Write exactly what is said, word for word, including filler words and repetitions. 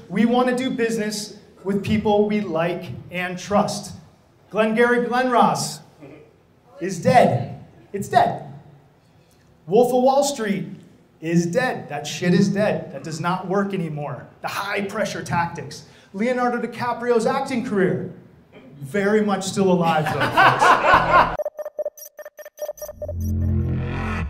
We want to do business with people we like and trust. Glengarry Glen Ross is dead. It's dead. Wolf of Wall Street is dead. That shit is dead. That does not work anymore. The high pressure tactics. Leonardo DiCaprio's acting career, very much still alive though, folks.